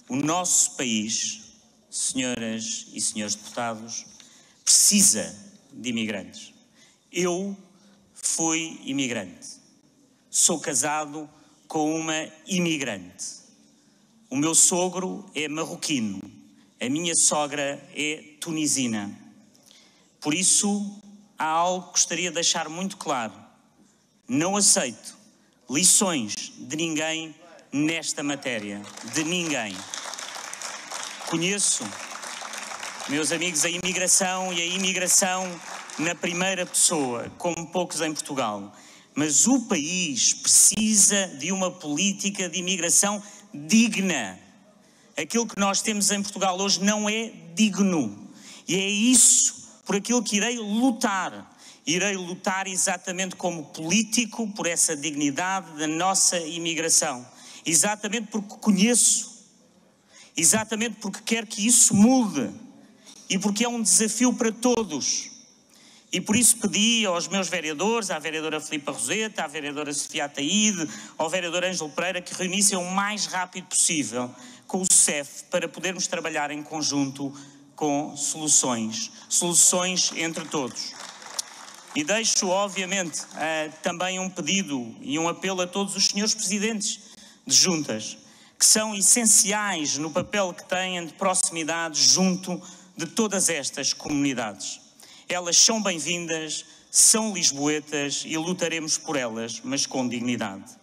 O nosso país, senhoras e senhores deputados, precisa de imigrantes. Eu fui imigrante. Sou casado com uma imigrante. O meu sogro é marroquino. A minha sogra é tunisina. Por isso, há algo que gostaria de deixar muito claro. Não aceito lições de ninguém nesta matéria. De ninguém. Conheço, meus amigos, a imigração na primeira pessoa, como poucos em Portugal. Mas o país precisa de uma política de imigração digna. Aquilo que nós temos em Portugal hoje não é digno. E é isso por aquilo que irei lutar. Irei lutar exatamente como político por essa dignidade da nossa imigração. Exatamente porque conheço. Exatamente porque quero que isso mude e porque é um desafio para todos. E por isso pedi aos meus vereadores, à vereadora Filipa Roseta, à vereadora Sofia Ataíde, ao vereador Ângelo Pereira, que reunissem o mais rápido possível com o CEF para podermos trabalhar em conjunto com soluções entre todos. E deixo, obviamente, também um pedido e um apelo a todos os senhores presidentes de juntas, que são essenciais no papel que têm de proximidade junto de todas estas comunidades. Elas são bem-vindas, são lisboetas e lutaremos por elas, mas com dignidade.